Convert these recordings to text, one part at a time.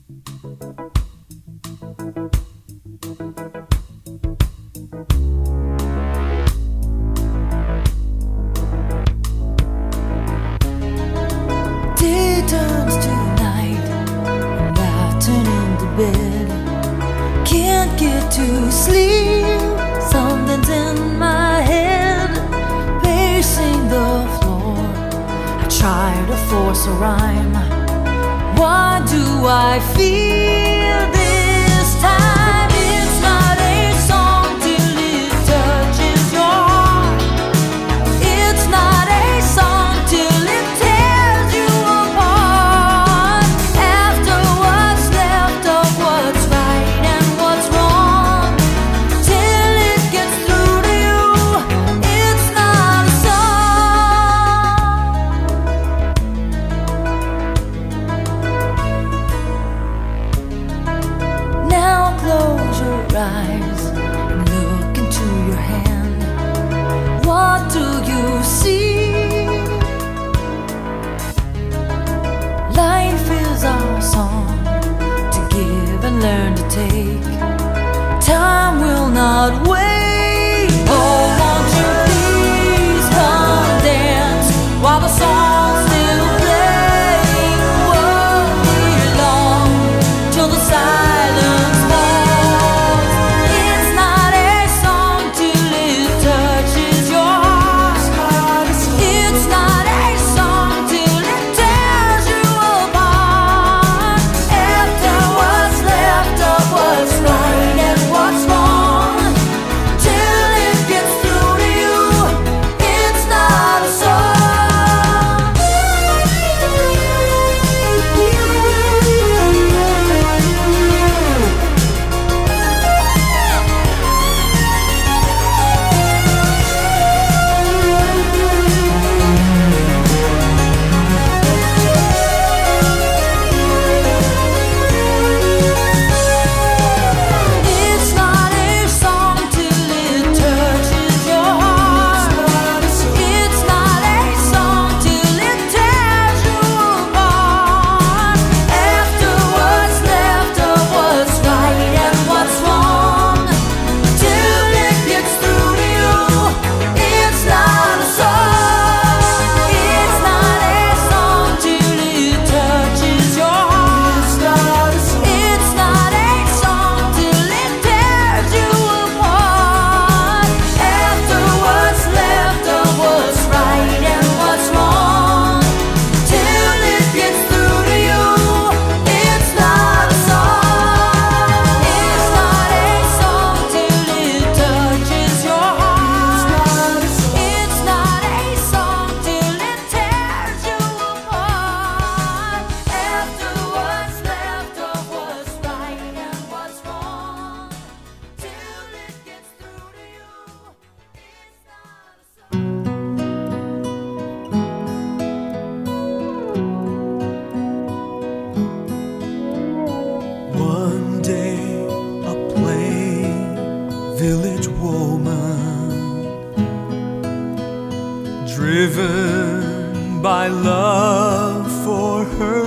Day turns to night and I turn into bed. Can't get to sleep, something's in my head. Pacing the floor, I try to force a rhyme. Why do I feel this time? It's not a song till it touches your heart. It's not a song till it tears you apart. After what's left of what's right and what's wrong, till it gets through to you, it's not a song. Now close your eyes and look into your hand. What do you see? Life is our song, to give and learn to take. Time will not wait. Oh, won't you please come dance while the song's still playing? Won't be long till the silence falls. It's not a song till it touches your heart. It's not a song till it tears you apart. After what's left of what's right and what's wrong, till it gets through to you, it's not a song. It's not a song till it touches your heart. It's not a song till it tears you apart. After what's left of what's right and what's wrong, till it gets through to you, it's not a song. It's not a song till it touches your heart. It's not a song till it tears you apart. After what's left of what's right and what's wrong, till it gets through to you, it's not a song. It's not a song till it touches your heart. It's not a song till it tears you apart. After what's left of what's right and what's wrong, till it gets through to you, it's not a song. One day, a plain village woman, driven by love for her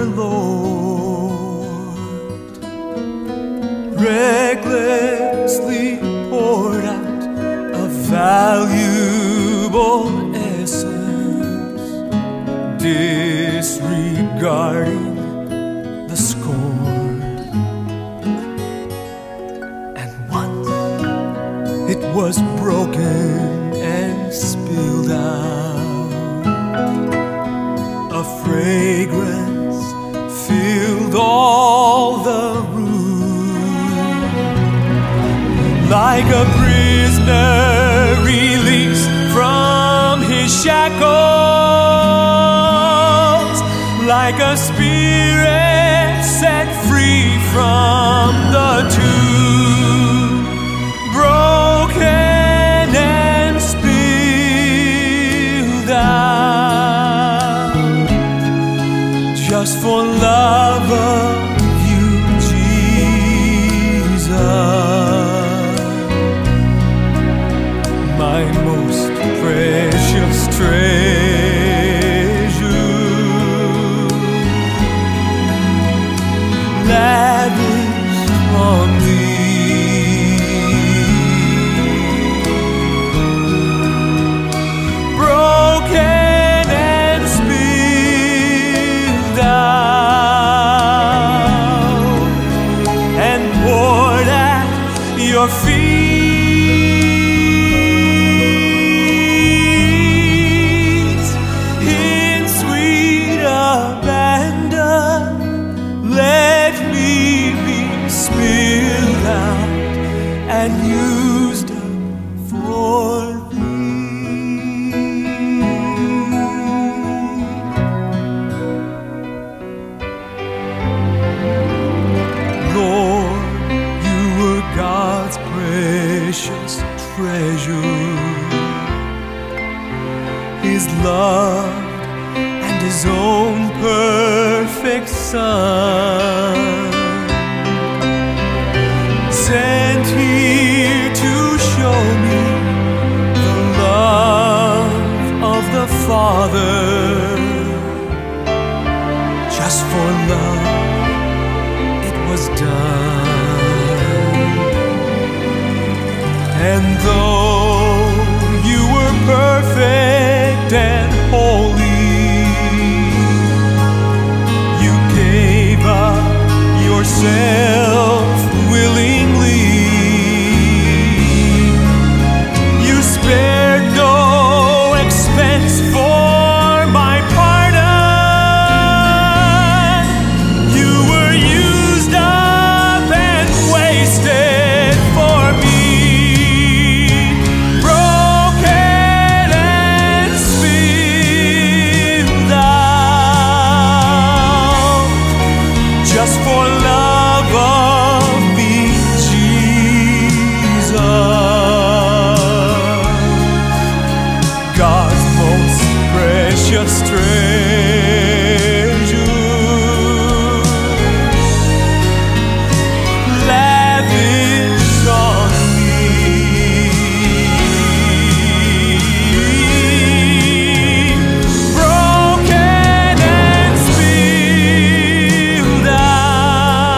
Lord, recklessly poured out a valuable essence, disregarding the scorn. And once it was broken and spilled out, a fragrance filled all the room, like a prisoner released from his shackles, like a spirit set free from the tomb, broken and spilled out, just for love of you, Jesus. loved and His own perfect Son, sent here to show me the love of the Father. Just for love it was done. And though you were perfect and holy, you gave up yourself willingly. You spared no expense for my pardon. You were used up and wasted for me. Broken and spilled out just for love of me, Jesus, God's most precious treasure, lavish on me. Broken and spilled out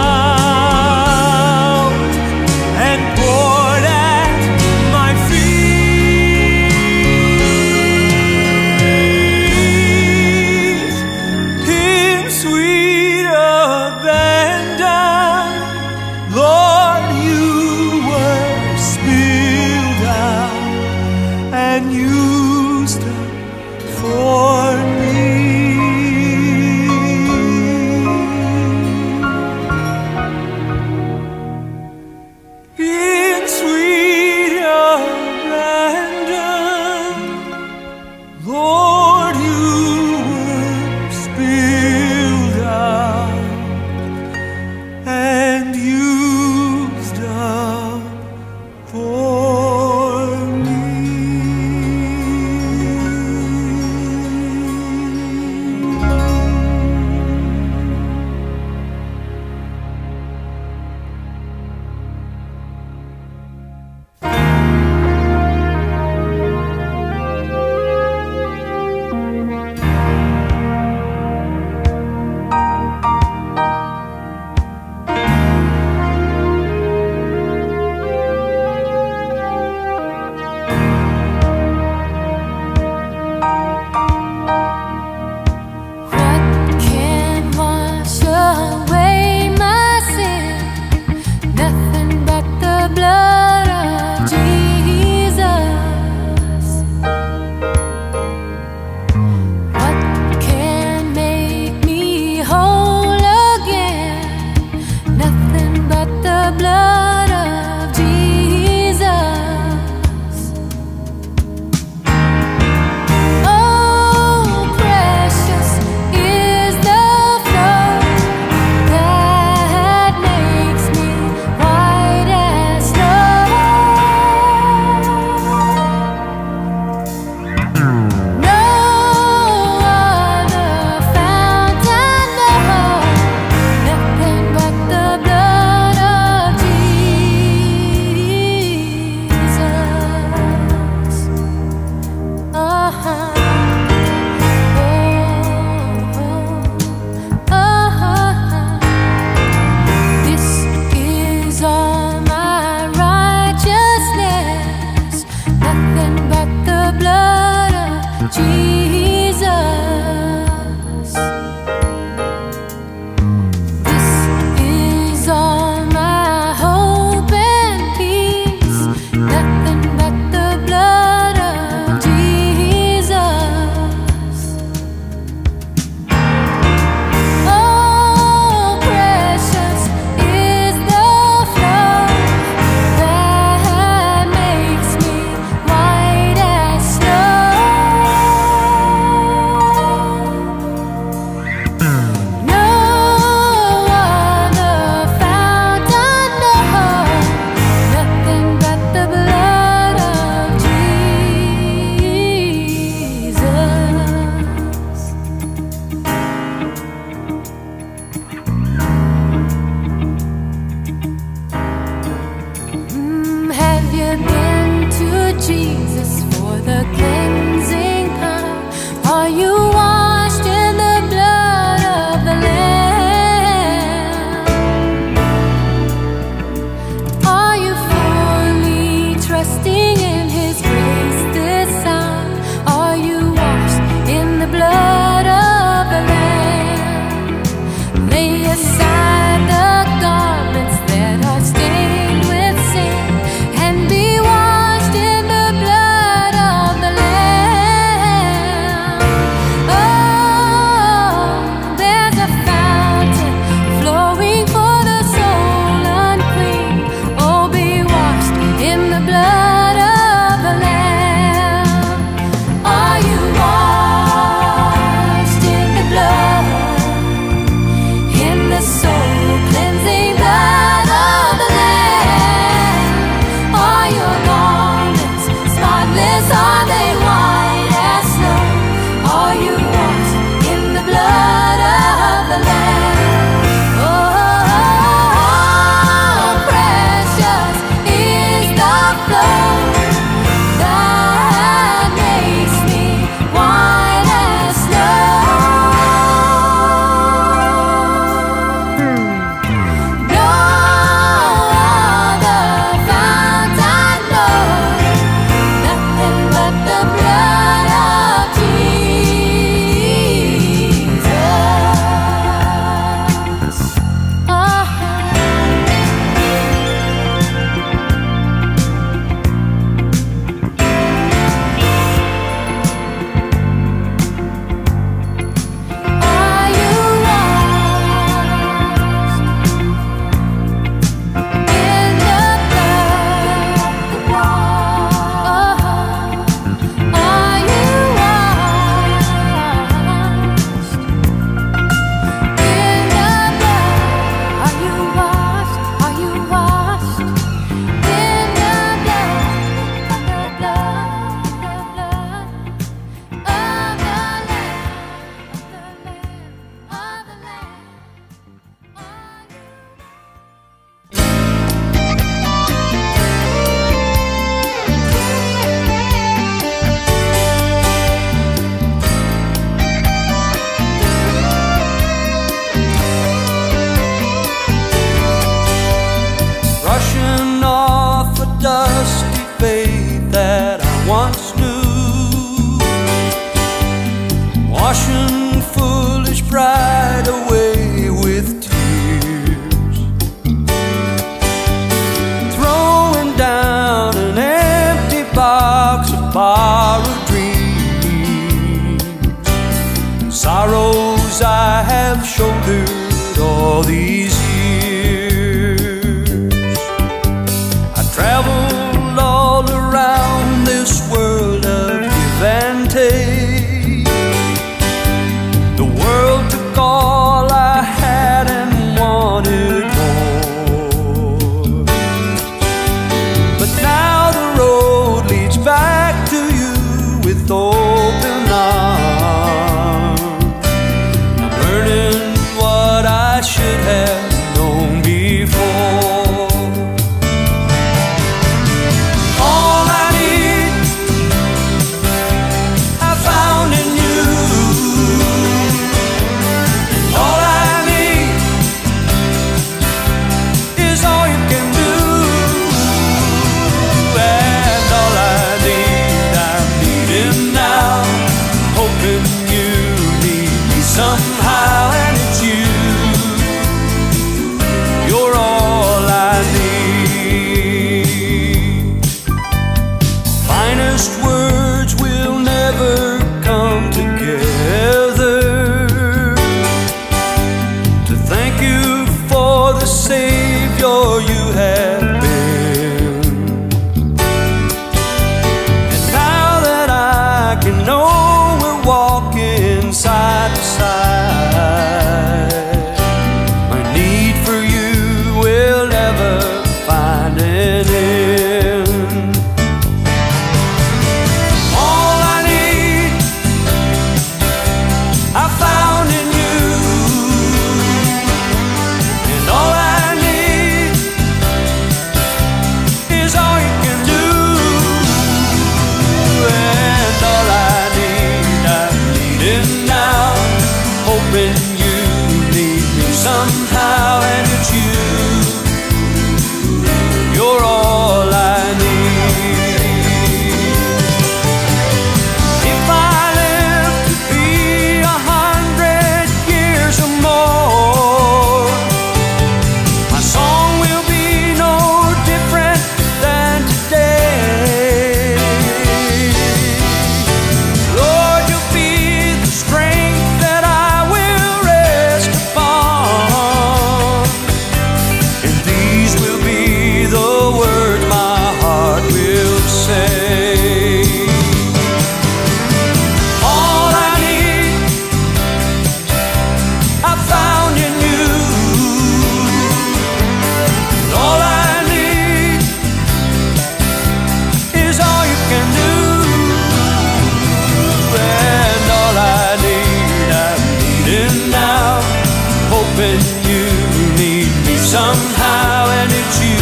you need me somehow, and it's you.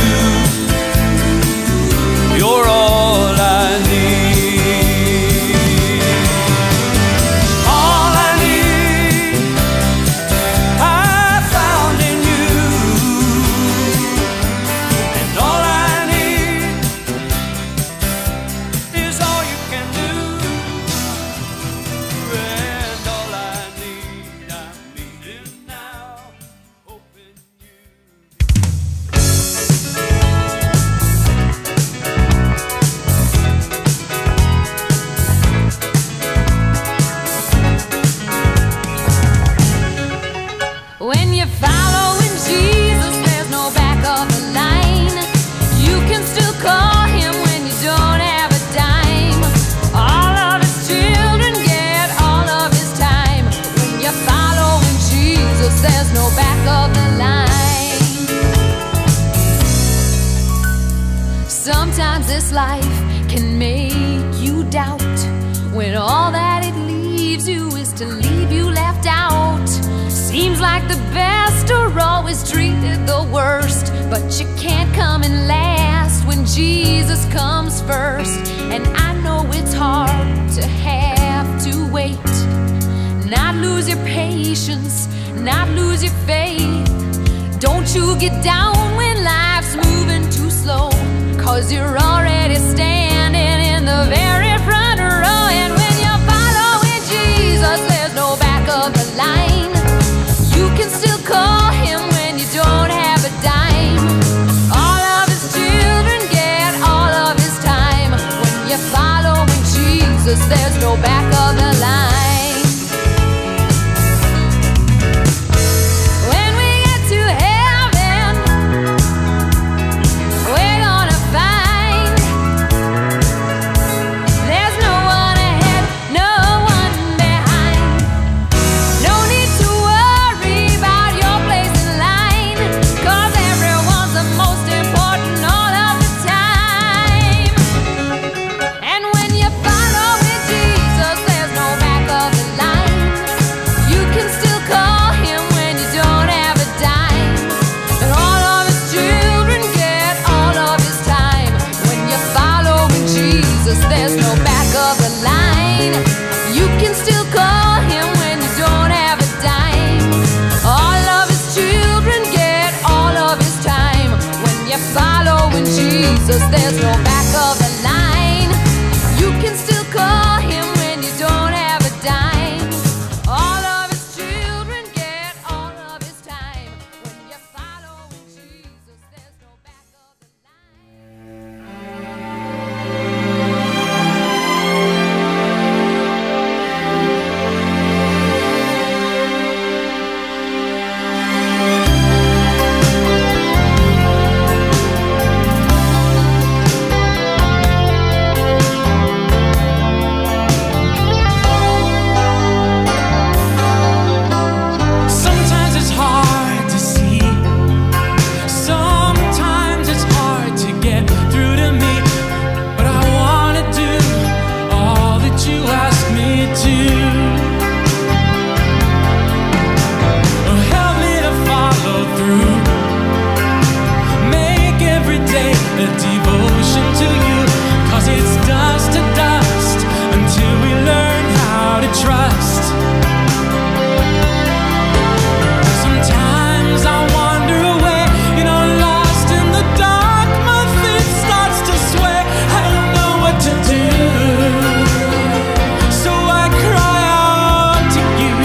You're all I need. All I need, I found in you. And all I need is all you can do. And all I need, I'm needing now, hoping you. When you're following Jesus, there's no back of the line. You can still call him when you don't have a dime. All of his children get all of his time. When you're following Jesus, there's no back of the line. Sometimes this life can make you doubt, when all that it leaves you is to leave you left out. Seems like the best are always treated the worst, but you can't come in last when Jesus comes first. And I know it's hard to have to wait, not lose your patience, not lose your faith. Don't you get down when life's moving too slow, 'cause you're already standing in the very front row. And when you're following Jesus, there's no back of the line. You can still call him when you don't have a dime. All of his children get all of his time. When you're following Jesus, there's no back of the line. When we get to heaven, we're gonna find there's no one ahead, no one behind. No need to worry about your place in line, 'cause everyone's the most important all of the time. And when you follow with Jesus, there's no back of the line. You can still call him when you don't have a dime. And all of his children get all of his time. When you follow with Jesus, there's no back of the line. You can still call him when you don't have a dime. All of his children get all of his time. When you follow in Jesus, there's no back of the line. You can still call him when you don't have a dime. All of his children get all of his time. When you follow in Jesus, there's no back of the line. Sometimes it's hard to see. Sometimes it's hard to get through to me. But I wanna do all that you ask me to. Help me to follow through. Make every day a devotion to you. 'Cause it's dust to dust until we learn how to trust. Sometimes I wander away, lost in the dark. My faith starts to sway. I don't know what to do, so I cry out to you.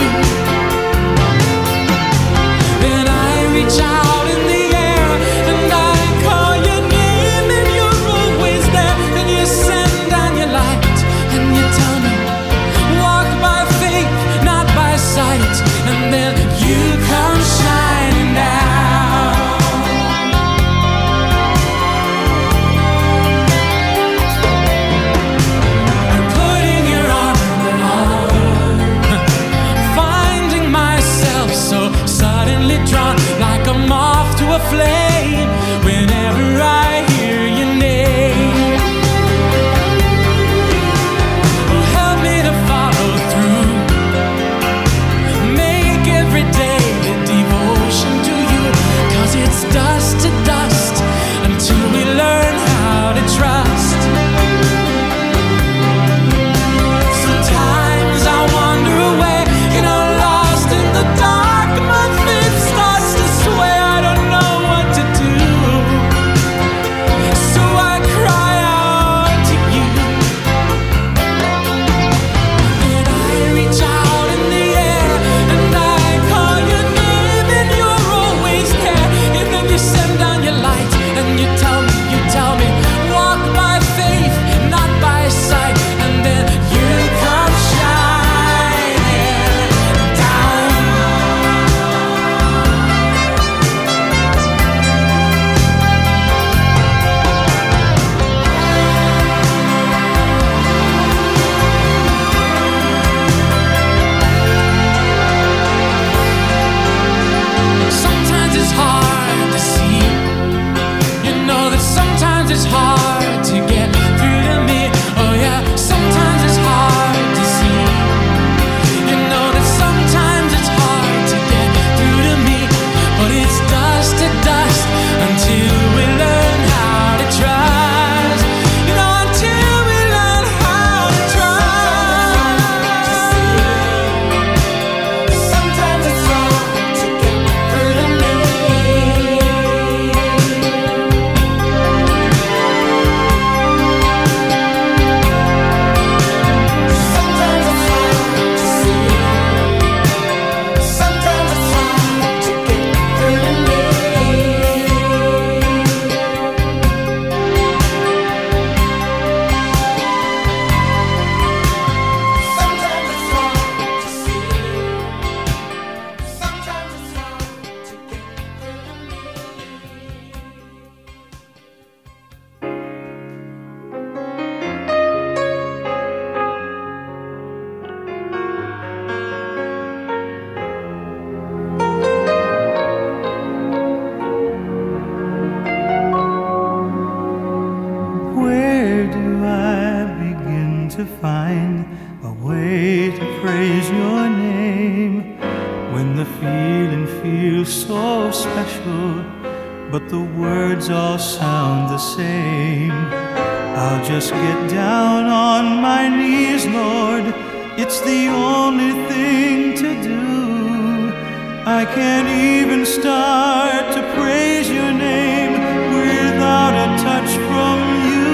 Then I reach out in the air and I call your name, and you're always there. And you send down your light and you tell me, walk by faith, not by sight. And then you come shining down. I'm putting your armor on, finding myself so suddenly drawn, like a moth to a flame, whenever I hear your name. Help me to follow through. Make every day a devotion to special, but the words all sound the same. I'll just get down on my knees, Lord, it's the only thing to do. I can't even start to praise your name without a touch from you.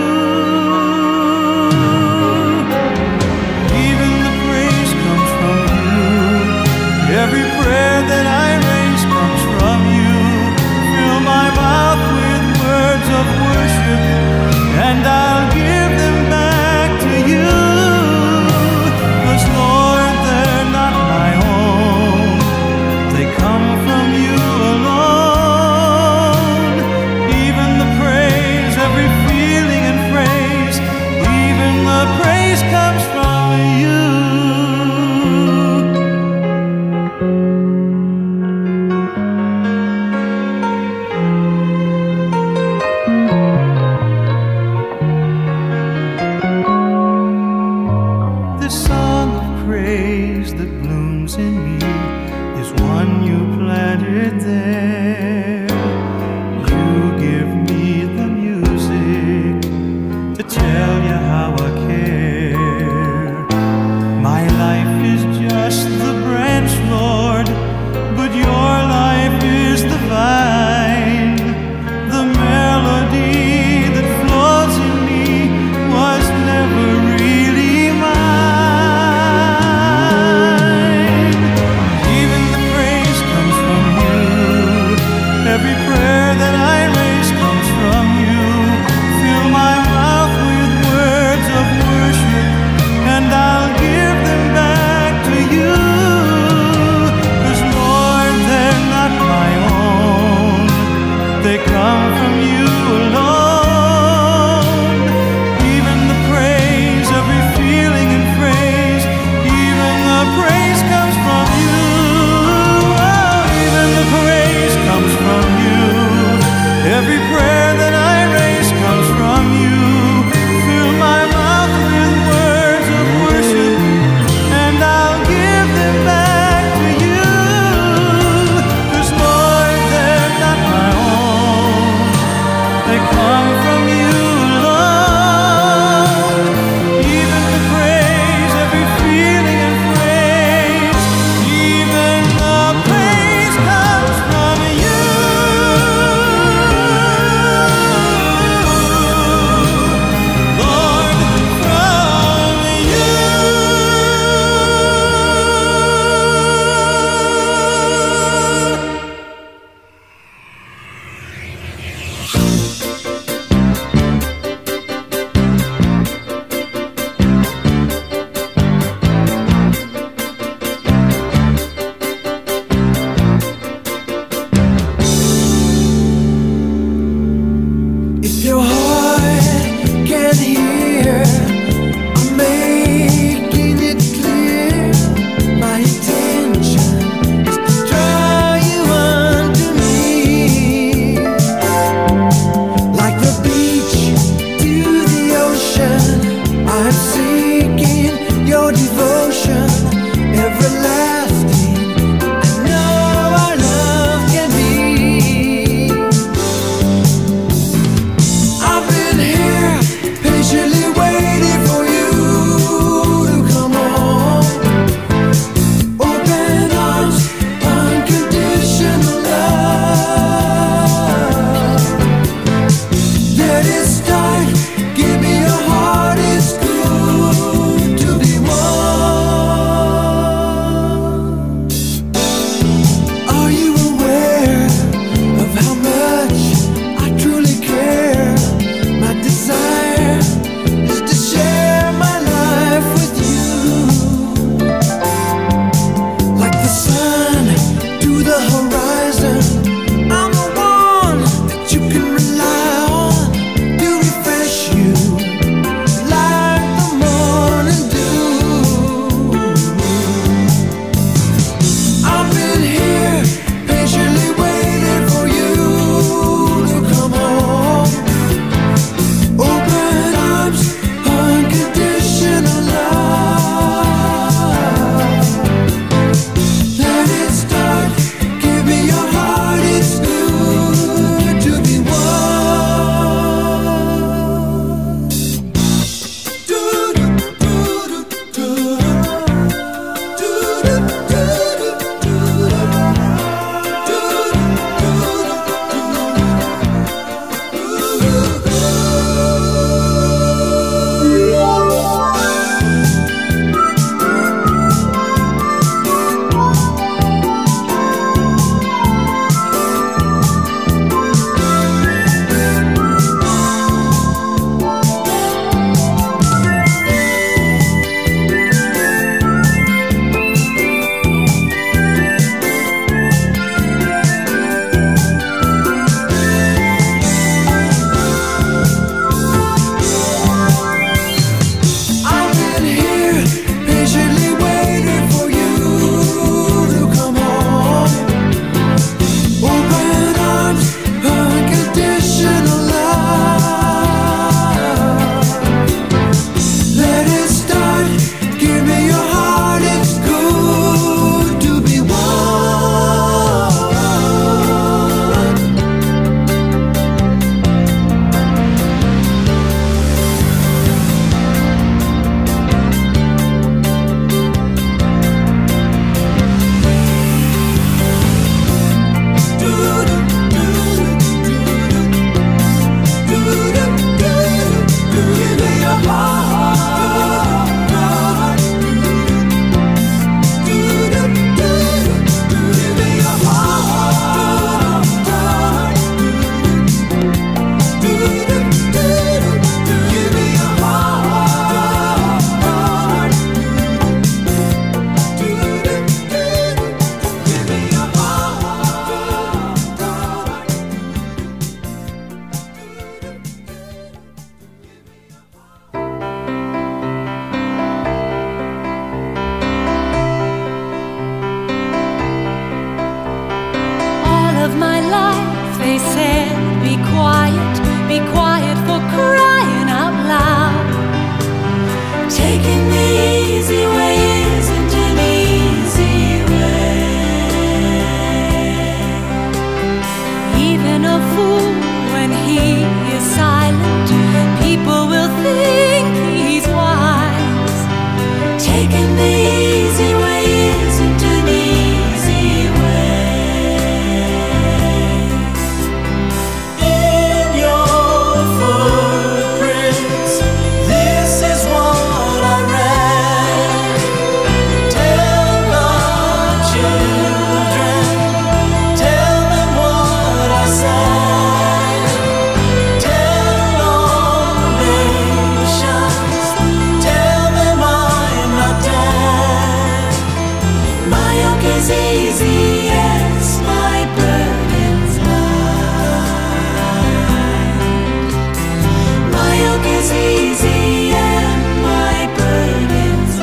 Even the praise comes from you. Every prayer that I raise comes from you. Fill my mouth with words of worship, and I'll give them back to you. 'Cause Lord, they're not my own. They come from you alone. Even the praise, every feeling and phrase, even the praise comes from you. This song of praise that blooms in me is one you planted there. You give me the music to tell you how I care. My life is just the branch, Lord, but your life is the vine. The melody that flows in me was never really mine. Even the praise comes from you. Every prayer that I raise comes from you. Fill my mouth with words of worship, and I'll give them back to you. 'Cause Lord, they're not my own. They come from you alone. Even the praise, every feeling and phrase, even the praise comes from you. Oh, even the praise comes from you. Every prayer that I raise comes from you. Fill my mouth with words of worship, and I'll give them back to you. 'Cause Lord, they're not my own. be quiet for crying out loud. Taking the easy way isn't an easy way. Even a fool, when he is silent, people will think he's wise. Taking the easy way isn't an easy way. In your footprints, this is what I read. Tell our children, tell them what I said. Tell all nations, tell them I'm not dead. My yoke is easy, yes, my burden's light. My yoke is easy and my burden's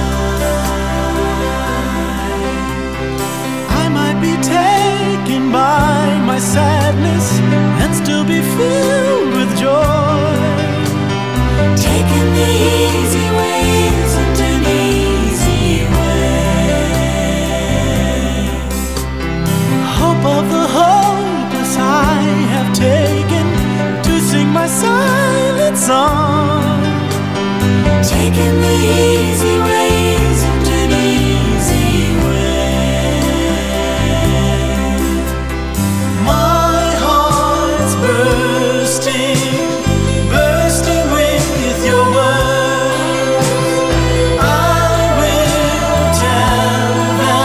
light. I might be taken by my sadness and still be filled with joy. Taking the easy way isn't an easy way. Hope of the hopeless I have taken to sing my silent song. Taking the easy way isn't an easy way. My heart's bursting, bursting with your words. I will tell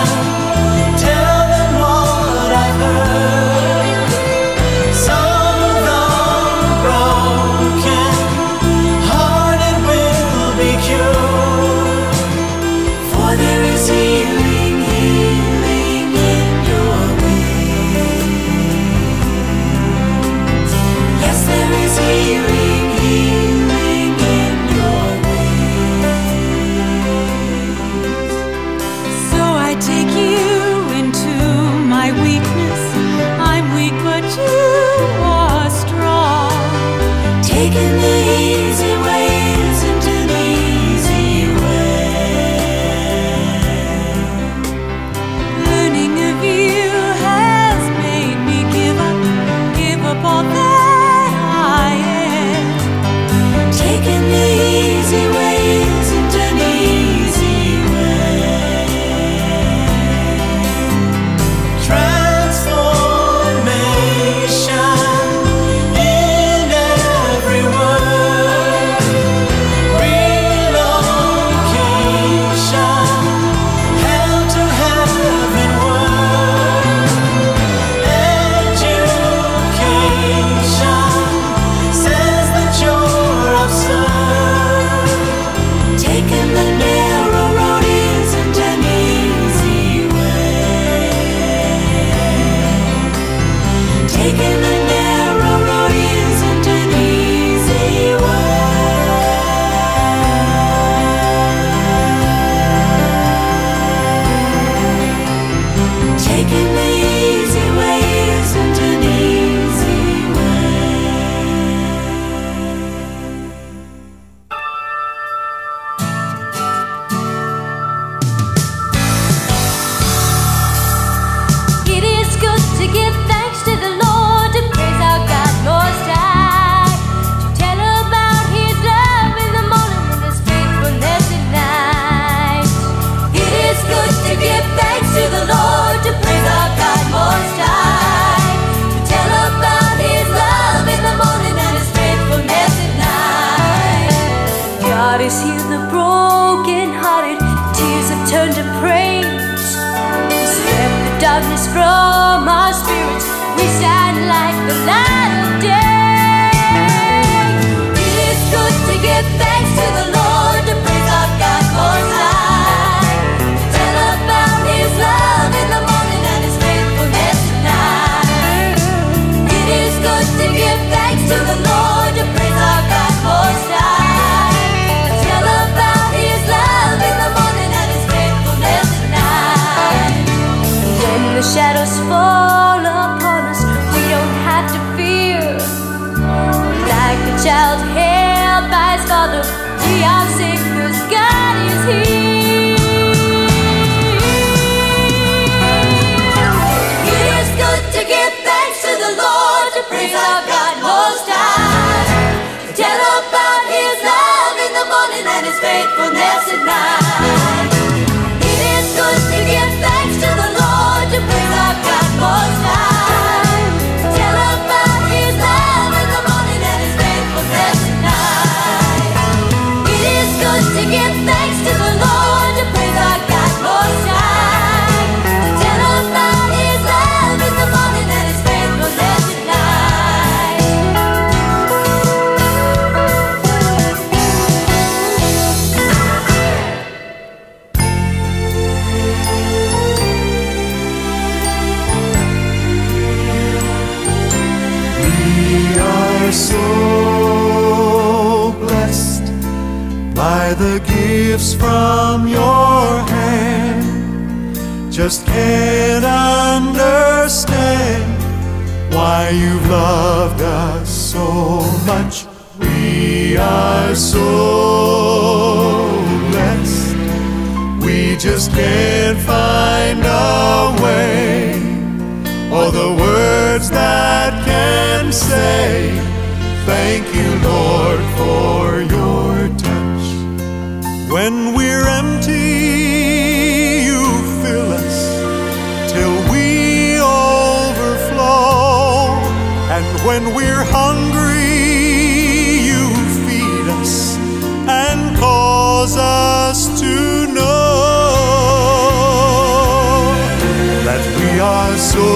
them what I've heard. Some of the broken hearted will be cured. For there is healing, healing in your wings. Yes, there is healing, healing in your wings. So I take you into my weakness. I'm weak, but you are strong. Taking the easy way isn't an easy way. Learning of you has made me give up all that I am. Taking the easy way isn't an easy way. Transformation in every word. Relocation, hell to heaven word. Education says that you're absurd. Taking the narrow road isn't an easy way. Taking the narrow road isn't an easy way. Taking the easy way isn't an easy way. It is good to give thanks to the Lord, to praise our God Most High, to tell about His love in the morning and His faithfulness at night. It is good to give thanks to the Lord, to praise our God Most High, to tell about His love in the morning and His faithfulness at night. God has healed the broken-hearted, tears have turned to praise. Swept the darkness from our spirits, we shine like the light of day. It is good to give thanks to the Lord, to praise our God Most High, to tell about His love in the morning and His faithfulness at night. It is good to give thanks to the Lord, to praise our God Most High, to tell was held by his father. Gee, I'm sick 'cause God is here. It is good to give thanks to the Lord, to praise our God Most High, to tell about His love in the morning and His faithfulness at night. It is good to give thanks to the Lord, to praise our God Most High, to tell about His love in the morning and His faithfulness at night. It is good to give thanks to the Lord, to praise our God Most High, to tell about His love in the morning and His faithfulness at night. We are so blessed by the gifts from your hand. Just can't understand why you've loved us so much. We are so blessed. We just can't find a way or the words that can say thank you, Lord, for your touch. When we're empty, you fill us till we overflow. And when we're hungry, you feed us and cause us to know that we are so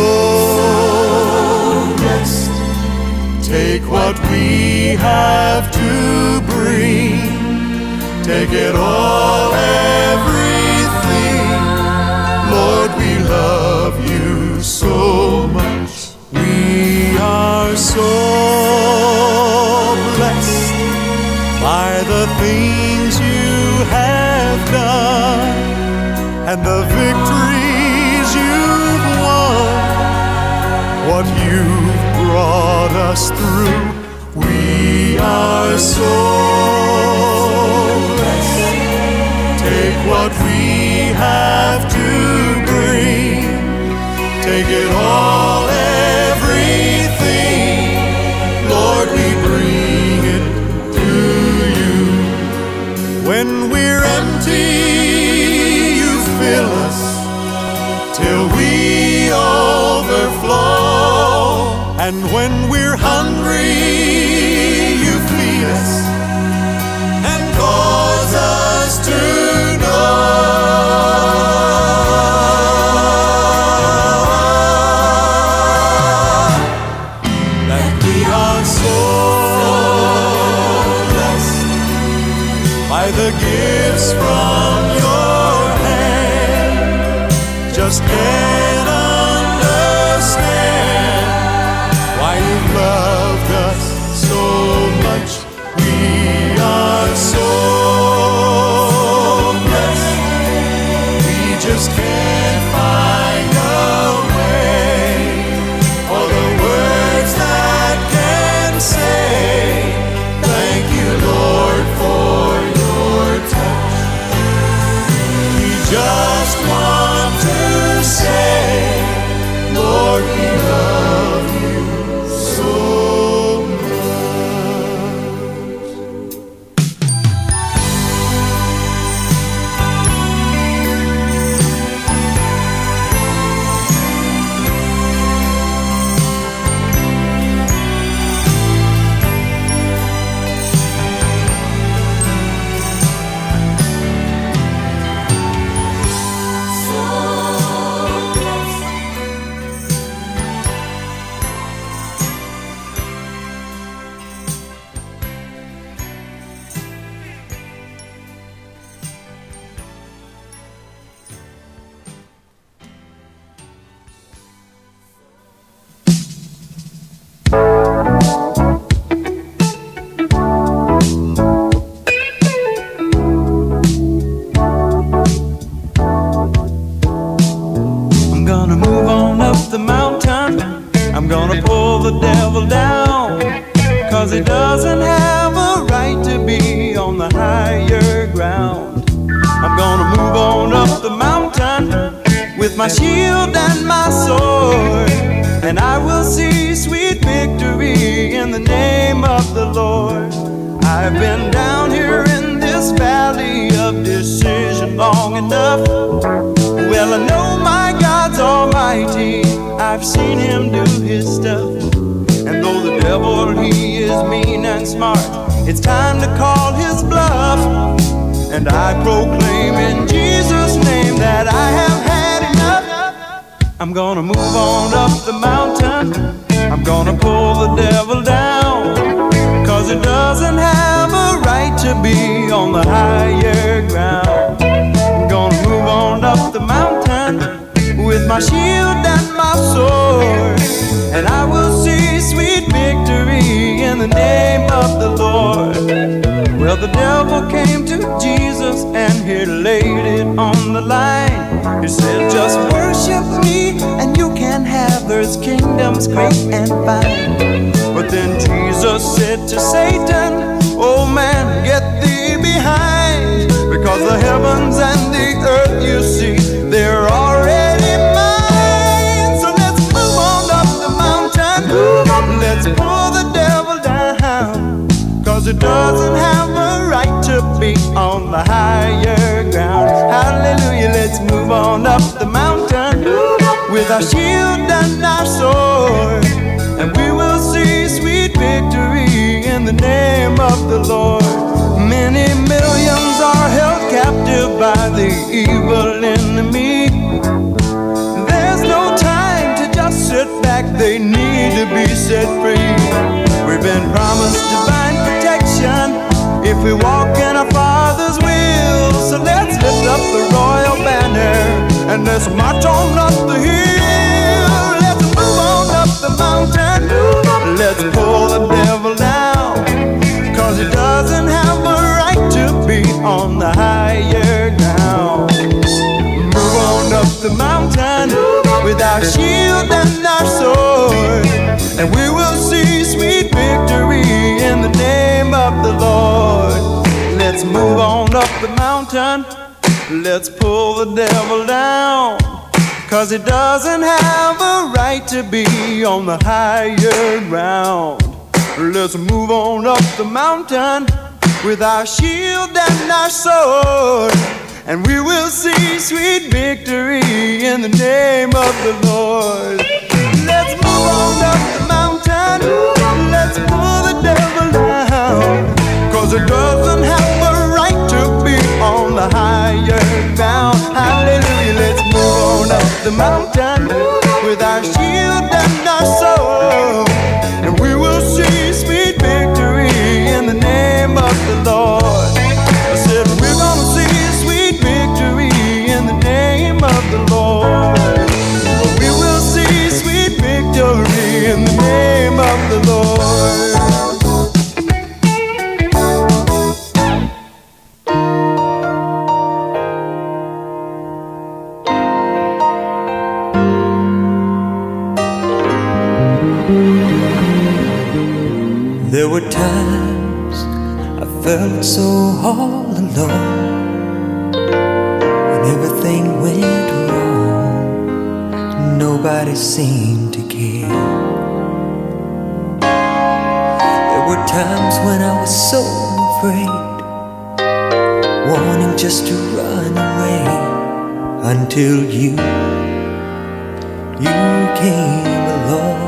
blessed. Take what we have to bring, take it all, everything. Lord, we love you so much. We are so blessed by the things you have done and the victories you've won, what you've brought us through. We are so blessed. Take what we have to bring, take it all, everything. Lord, we bring it to you. When we're empty, you fill us till we overflow. And when we're hungry, you feed us and cause us to know that we are so blessed by the gifts from your hand. Just can't understand why you've loved us so much. We are so blessed. We just can't find a way or the words that can say thank you, Lord, for your touch. We just want to say, Lord, we love you so much. I'm gonna pull the devil down, 'cause he doesn't have with my shield and my sword, and I will see sweet victory in the name of the Lord. I've been down here in this valley of decision long enough. Well, I know my God's almighty. I've seen him do his stuff. And though the devil, he is mean and smart, it's time to call his bluff. And I proclaim in Jesus' name that I have had enough. I'm gonna move on up the mountain. I'm gonna pull the devil down, 'cause it doesn't have a right to be on the higher ground. I'm gonna move on up the mountain with my shield and my sword, and I will see sweet victory in the name of the Lord. Well, the devil came to Jesus and he laid it on the line. He said, just worship me and you can have earth's kingdoms great and fine. But then Jesus said to Satan, oh man, get thee behind, because the heavens and the earth you see, they're already mine. So let's move on up the mountain. Let's pull the devil down, 'cause it doesn't have a right to be on the higher ground. Hallelujah, let's move on up the mountain with our shield and our sword, and we will see sweet victory in the name of the Lord. Many millions are held captive by the evil enemy. There's no time to just sit back, they need to be set free. We've been promised divine protection if we walk in our Father's will. So let's lift up the royal banner and let's march on up the hill. Let's move on up the mountain. Let's pull the devil down, 'cause he doesn't have a right to be on the higher ground. Move on up the mountain with our shield and our sword, and we will see sweet victory in the name of the Lord. Let's move on up the mountain. Let's pull the devil down, 'cause he doesn't have a right to be on the higher ground. Let's move on up the mountain with our shield and our sword, and we will see sweet victory in the name of the Lord. Let's move on up the mountain. Let's pull the devil down, 'cause it doesn't have a right to be on the higher ground. Hallelujah, let's move on up the mountain with our shield and our sword, and we will see sweet victory in the name of the Lord. I said we're gonna see sweet victory in the name of the Lord. We will see sweet victory in the name of the Lord. There were times I felt so all alone, when everything went wrong, nobody seemed to care. There were times when I was so afraid, wanting just to run away, until you came along.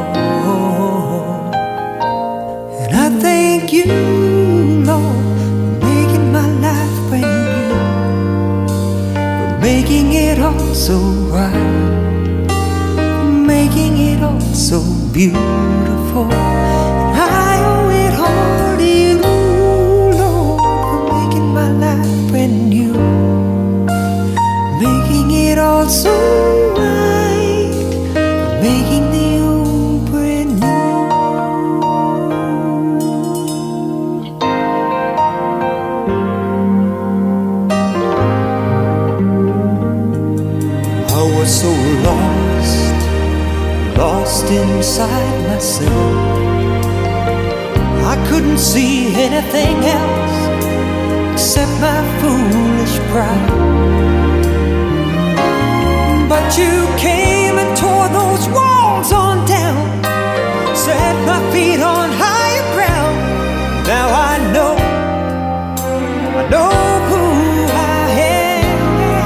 I thank you, Lord, for making my life brand new, for making it all so right, for making it all so beautiful. And I owe it all to you, Lord, for making my life brand new, making it all so right, for making the old brand new. So lost inside myself, I couldn't see anything else except my foolish pride. But you came and tore those walls on down, set my feet on higher ground. Now I know who I am.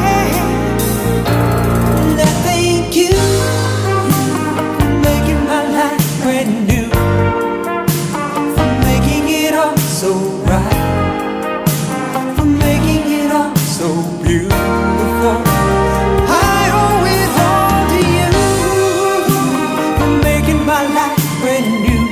And I thank you for making my life brand new, for making it all so right, for making it all so beautiful. I owe it all to you for making my life brand new.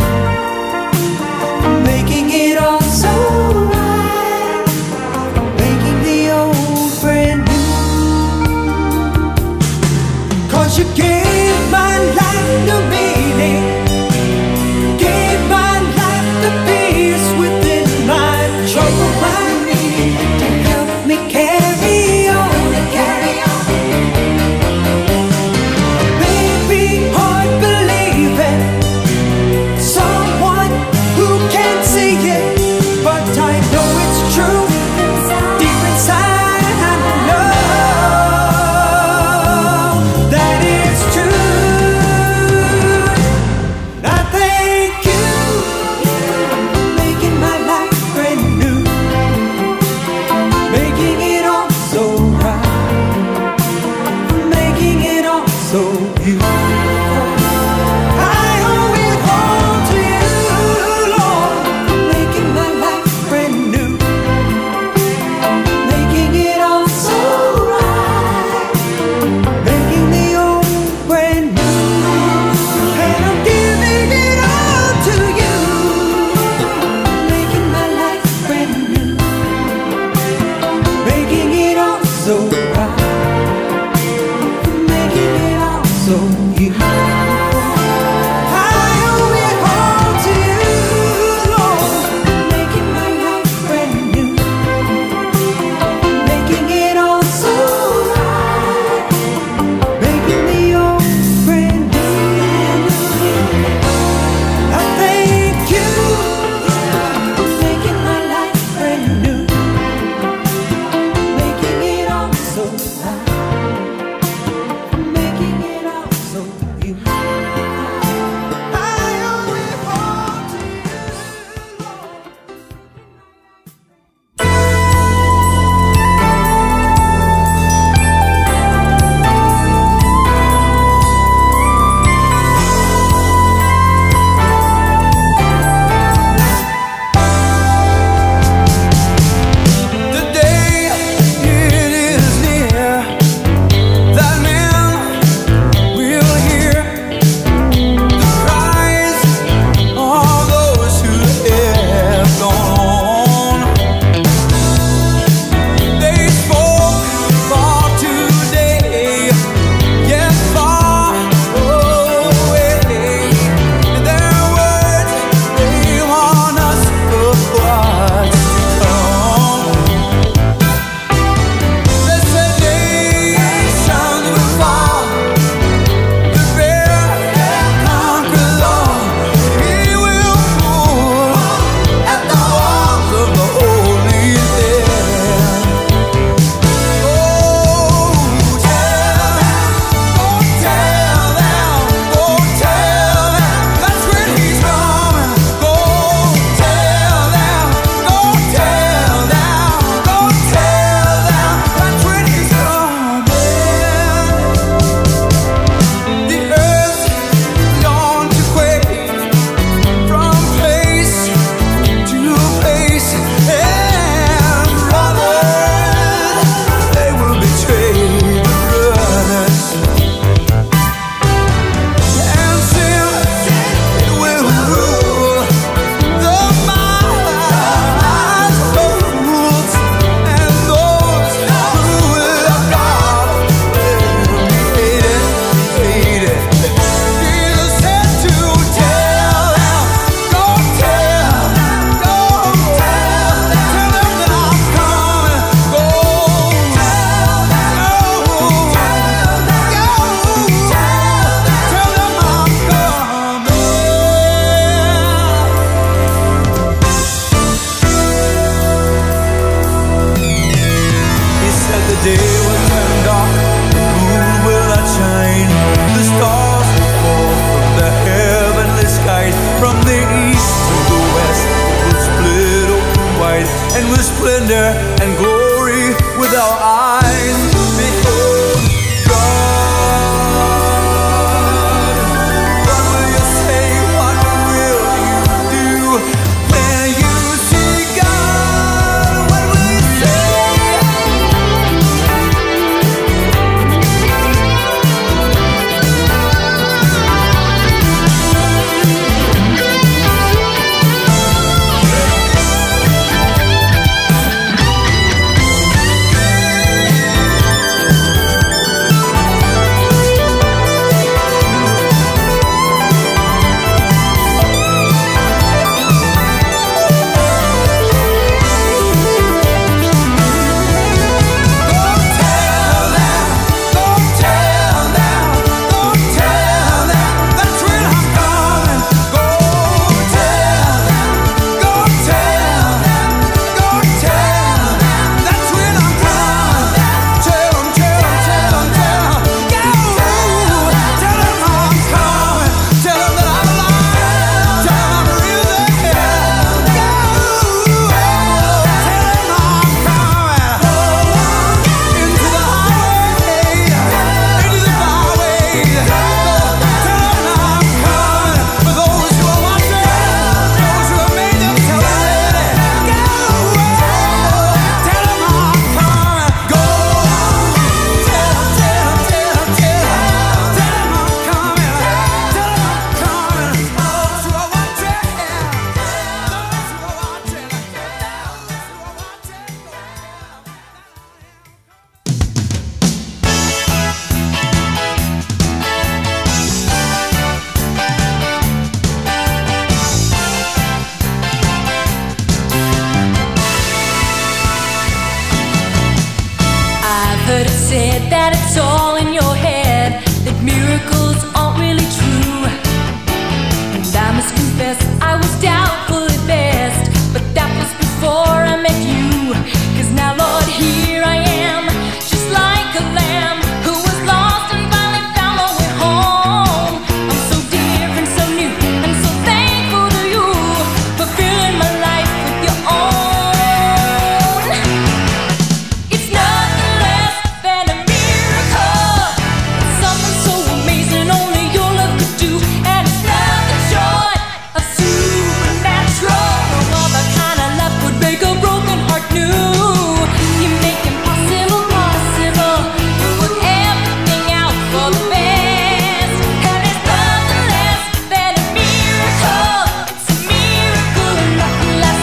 said that it's all in your head, that miracles aren't really true. And I must confess I was doubtful at best, but that was before I met you. 'Cause now, Lord, here I am, just like a lamb who was lost and finally found my way home. I'm so different, so new, and so thankful to you for filling my life with your own. It's nothing less than a miracle. It's something so amazing only your love could do, and it's nothing short of supernatural. No other kind of love would make a broken heart new. You make impossible possible. You work everything out for the best, and it's nothing less than a miracle. It's a miracle and nothing less.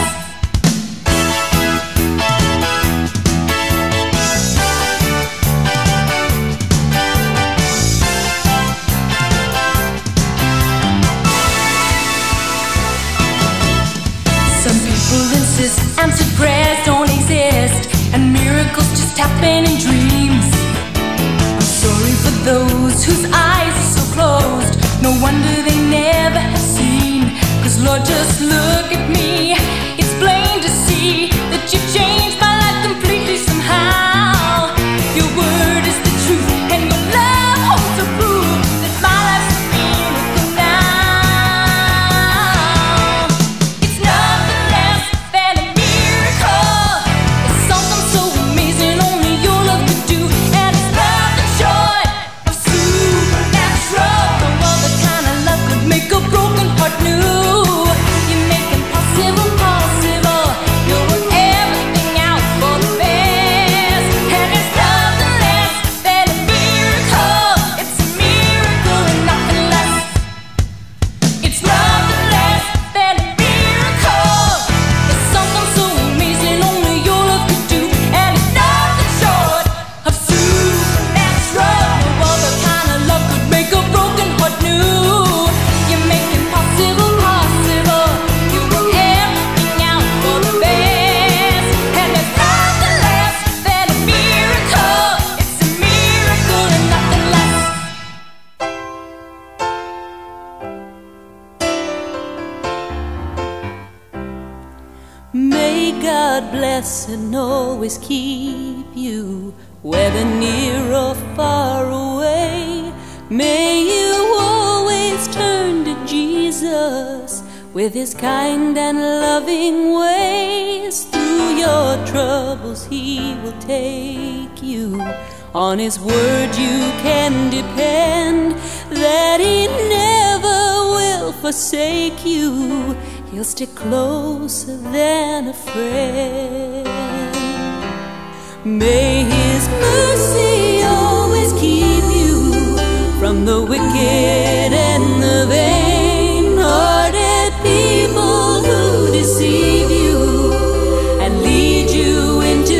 Some people insist answered prayers don't exist, and miracles just happen in dreams. I'm sorry for those whose eyes are so closed, no wonder they never have seen. 'Cause Lord, just look at me, it's plain to see that you changed my life completely somehow. Your word is the truth, and your love holds the proof that my life's a miracle now. It's nothing less than a miracle. It's something so amazing only your love could do, and it's nothing short of supernatural. No other kind of love could make a broken heart new. You make impossible possible. You work everything out for the best, and it's nothing less than a miracle. It's a miracle and nothing less. It's nothing less than a miracle. It's something so amazing only your love could do, and it's nothing short of supernatural. No other kind of love could make a broken heart new. You make impossible possible. You work everything out for the best, and it's nothing less than a miracle. It's a miracle and nothing less. May God bless and always keep you, whether near or far away. May you always turn to Jesus with his kind and loving ways. Through your troubles he will take you. On his word you can depend, that he never will forsake you. He'll stick closer than a friend. May his mercy always keep you from the wicked and the vain-hearted people who deceive you and lead you into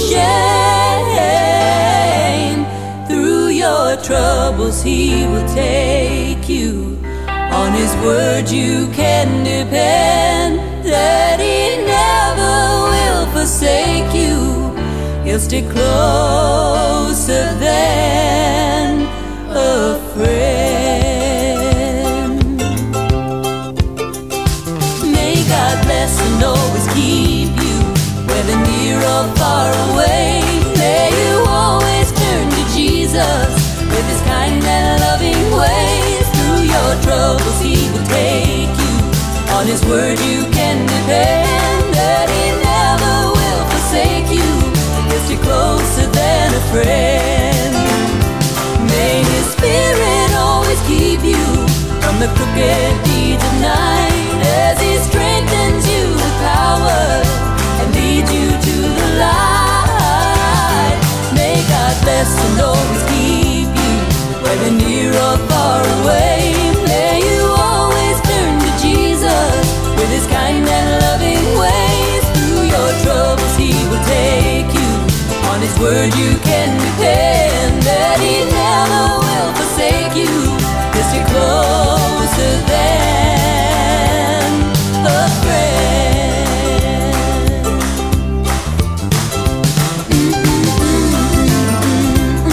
shame. Through your troubles he will take you. On his word you can depend, that he never will forsake you. He'll stick closer than a friend. May God bless and always keep you, whether near or far away. May you always turn to Jesus with his kind and loving ways. Through your troubles he will take you. On his word you can depend, that he never will forsake you. He'll stick closer than a friend. May his spirit always keep you from the crooked deeds of night, as he strengthens you with power and leads you to the light. May God bless and always keep you, whether near or far away. May you always turn to Jesus with his kind and loving ways. Through your troubles he will take you. On his word you can depend, that he never will forsake you. He'll stick closer than a friend.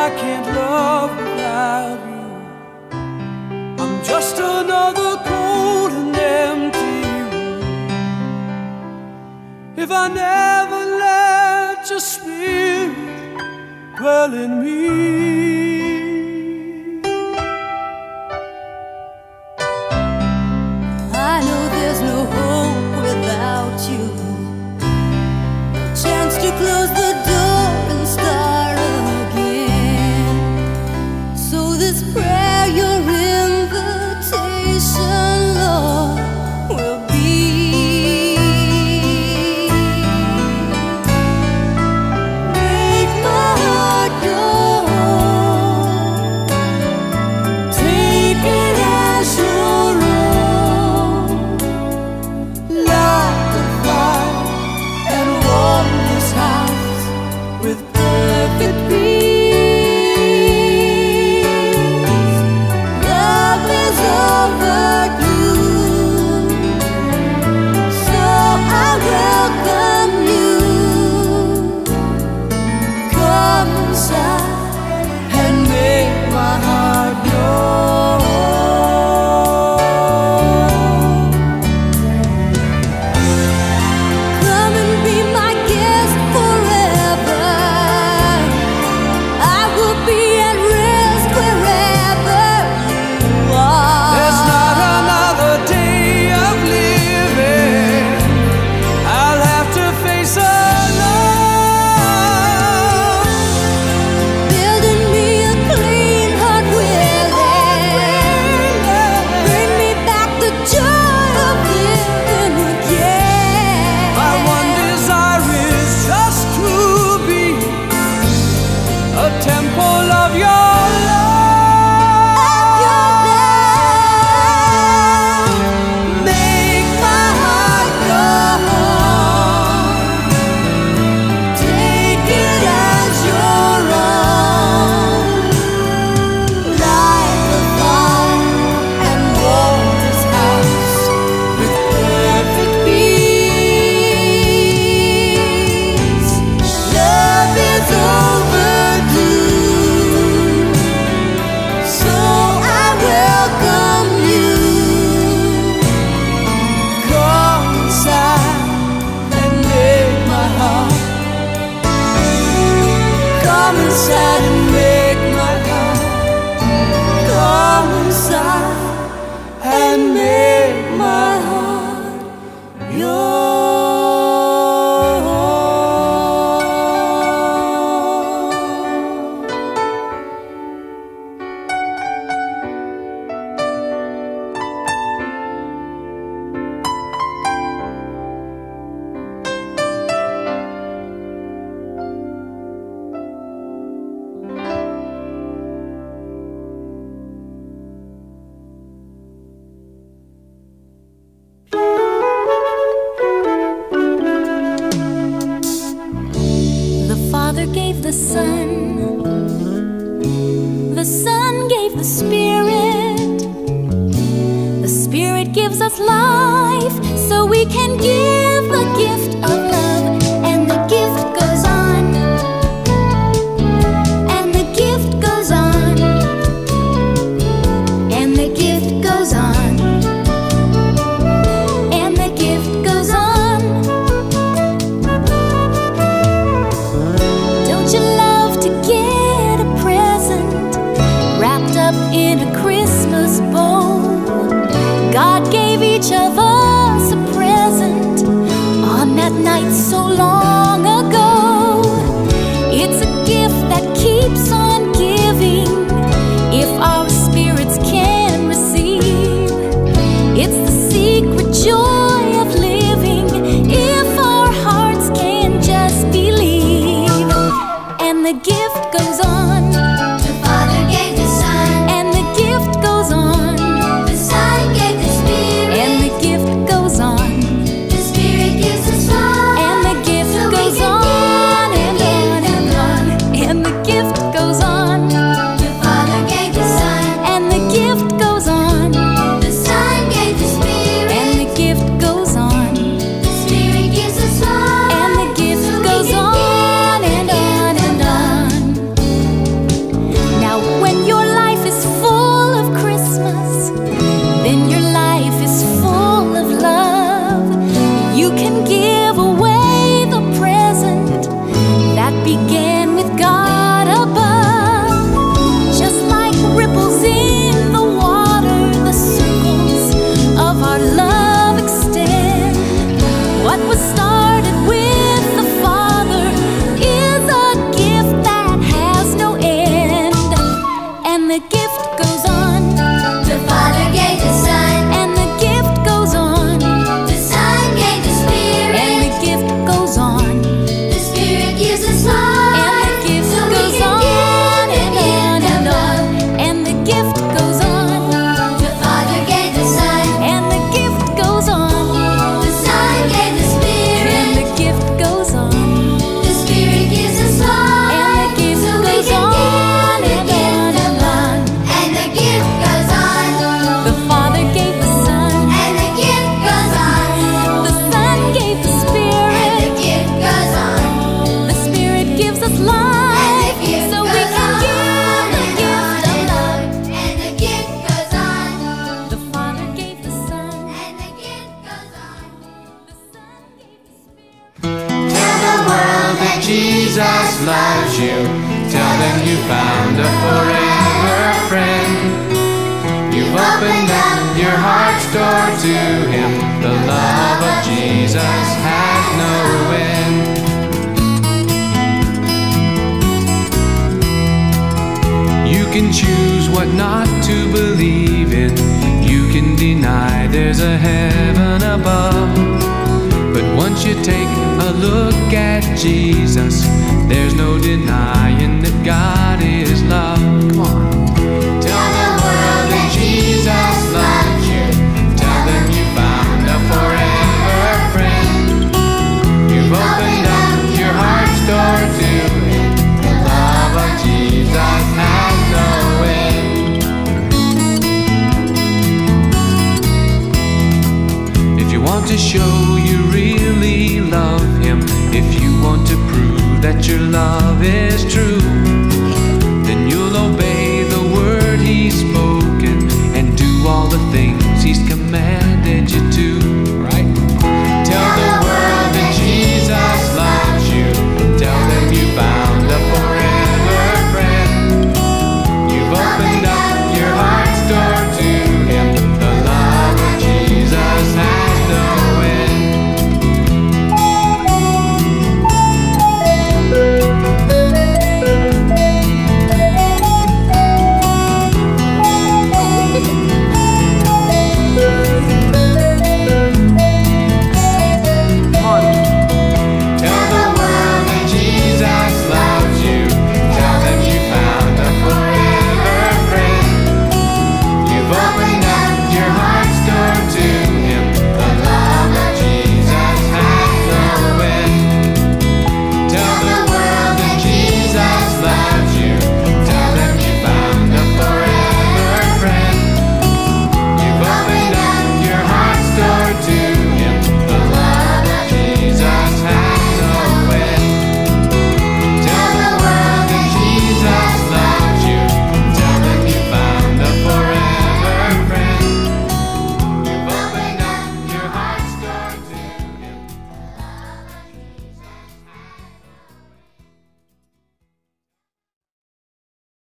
I can't love without you. I'm just another cold and empty room. If I never let your spirit dwell in me, I know there's no hope without you. No chance to close the door and start again. So this prayer, your invitation, Lord, will be. Make my heart your home. Take it as your own. Light the fire and warm this house with perfect peace. Love is overdue, so I welcome you. Come inside and make my heart your own. Come and be my guest forever. I will be at rest wherever you are. there's not another day of living I'll have to face alone. Build in me a clean heart, willing. Bring me back the joy of living again. My one desire is just to be a temple of your love. Make my heart your home. Take it as your own. Light the fire and warm this house with perfect peace. Love is overdue, so I welcome you. Come inside and make my heart. Come inside and make my heart. Come inside and make my heart your own. The Father gave the Son gave the Spirit gives us life, so we can give the gift of love, and the gift goes on, and the gift goes on, and the gift goes on, and the gift goes on. Don't you love to get a present wrapped up in a Christmas bow? God gave each of us a present on that night so long ago. It's a gift that keeps on giving if our spirits can receive. It's the secret joy of living if our hearts can just believe. And the gift goes on. The Father gave the Son, And the gift goes on. the Son gave the Spirit, And the gift goes on. the Spirit gives us life, And the gift so we goes can on give and the on gift and of on. love. And the gift goes on. The Father gave the Son, And the gift goes on. the Son gave the Spirit, And the gift goes on. the Spirit gives us life, And the gift so we goes can on give and the on gift and of love. on. Jesus loves you. Tell them you found a forever friend. You've opened up your heart's door to Him. The love of Jesus has no end. You can choose what not to believe in. You can deny there's a heaven above. But once you take a look at Jesus, there's no denying that God is love. Come on. Tell the world that Jesus loves you. Tell them you found a forever friend. You've opened up your heart's door to Him. The love of Jesus has no end. If you want to show you really love Him, if you want to prove that your love is true, then you'll obey the word He's spoken and do all the things He's commanded.